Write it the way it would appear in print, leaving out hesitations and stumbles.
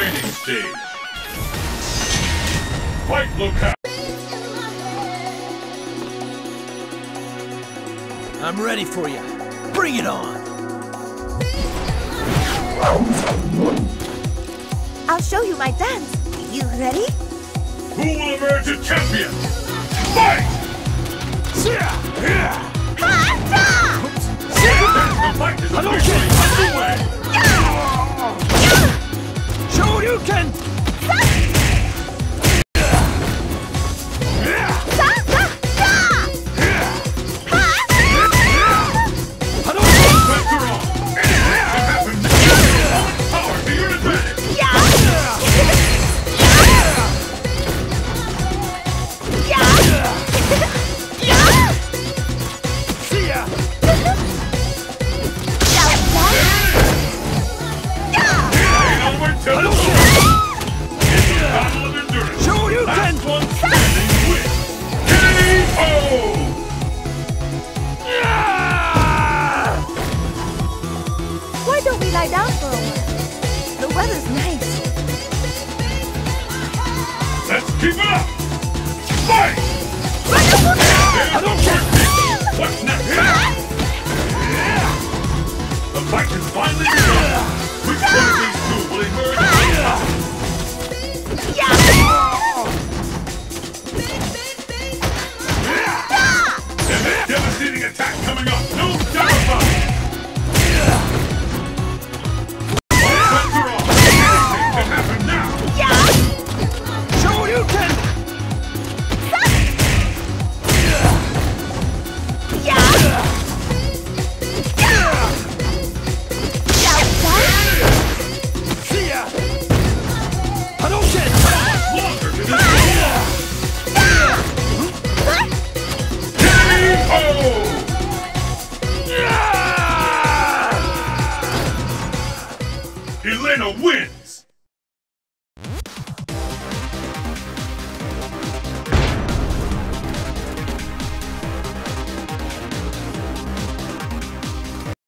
Training stage. Fight locale. I'm ready for you. Bring it on! I'll show you my dance. You ready? Who will emerge a champion? Fight! The fight is officially underway! Shoryuken! Why don't we lie down for a while? The weather's nice. Let's keep it up! Fight! What's next? The fight is finally begun! Which one of these two will emerge on top? And a devastating attack coming up! No doubt about it! Elena wins!